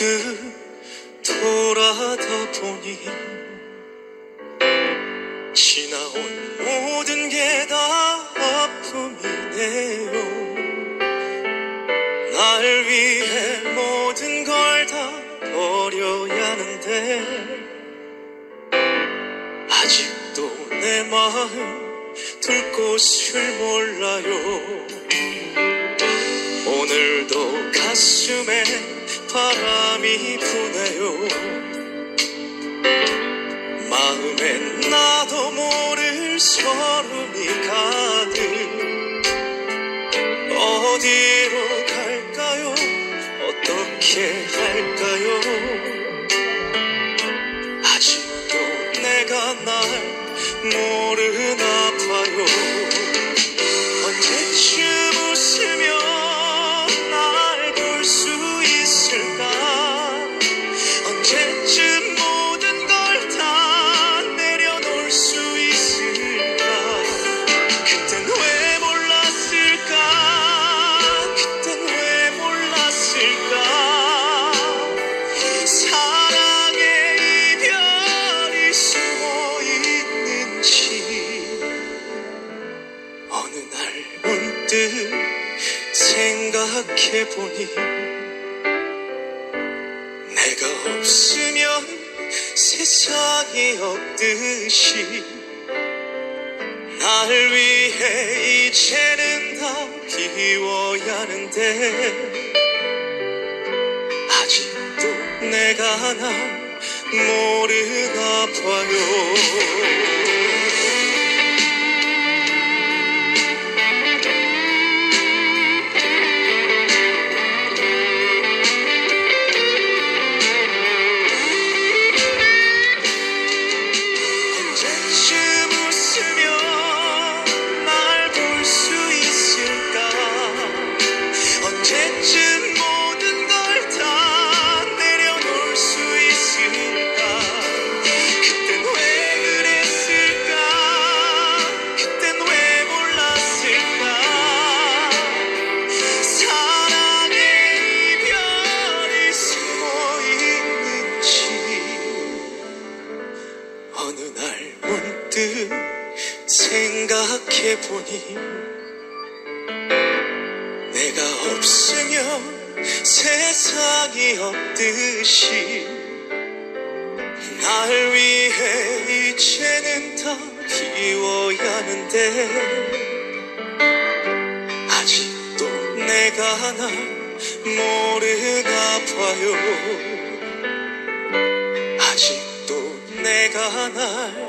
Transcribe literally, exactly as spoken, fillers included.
돌아다 보니 지나온 모든 게 다 아픔이네요. 날 위해 모든 걸 다 버려야 하는데 아직도 내 마음 둘 곳을 몰라요. 오늘도 가슴에 바람이 부네요. 마음엔 나도 모를 서름이 가득. 어디로 갈까요? 어떻게 할까요? 아직도 내가 날 모르나 봐요. 언제쯤 웃으며 날 볼 수 있을까? 언제쯤 모든 걸 다 내려놓을 수 있을까? 그땐 왜 몰랐을까? 그땐 왜 몰랐을까? 사랑의 이별이 숨어 있는지. 어느 날 문득 생각해보니 내가 없으면 세상이 없듯이. 날 위해 이제는 다 비워야 하는데 아직도 내가 날 모르나 봐요. 어느 날 문득 생각해보니 내가 없으면 세상이 없듯이. 날 위해 이제는 다 비워야 하는데 아직도 내가 날 모르나 봐요. 아직도 내가 날